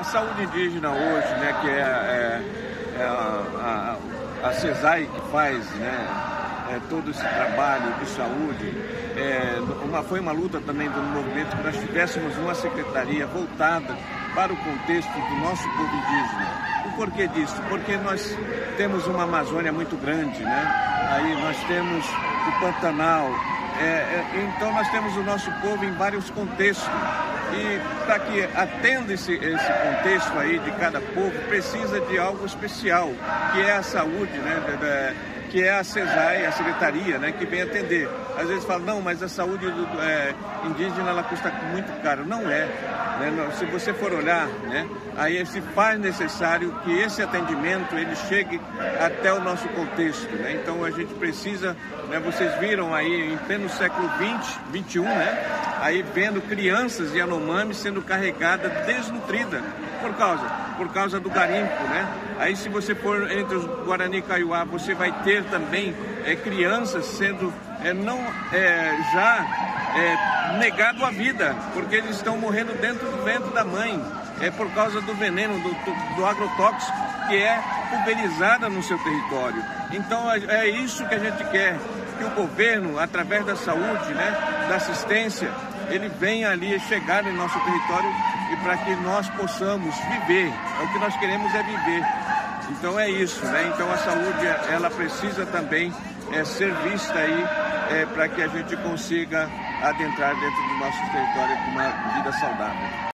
A saúde indígena hoje, né, que a CESAI que faz, né, todo esse trabalho de saúde, foi uma luta também do movimento que nós tivéssemos uma secretaria voltada para o contexto do nosso povo indígena. O porquê disso? Porque nós temos uma Amazônia muito grande, né? Aí nós temos o Pantanal, então nós temos o nosso povo em vários contextos. E para que atenda esse contexto aí de cada povo, precisa de algo especial, que é a saúde, né? Que é a CESAI, a secretaria, né, que vem atender. Às vezes fala, não, mas a saúde indígena ela custa muito caro. Não é. Né? Se você for olhar, né, aí se faz necessário que esse atendimento ele chegue até o nosso contexto. Né? Então a gente precisa, né, vocês viram aí em pleno século XX, XXI, né, aí vendo crianças Yanomami sendo carregadas desnutridas. Por causa do garimpo, né? Aí se você for entre os Guarani e Kaiowá, você vai ter também crianças sendo negado a vida, porque eles estão morrendo dentro do ventre da mãe, por causa do veneno, do agrotóxico que é pulverizada no seu território. Então é isso que a gente quer, que o governo, através da saúde, né, da assistência, ele venha ali chegar em nosso território e para que nós possamos viver. O que nós queremos é viver. Então é isso, né? Então a saúde, ela precisa também ser vista aí para que a gente consiga adentrar dentro do nosso território com uma vida saudável.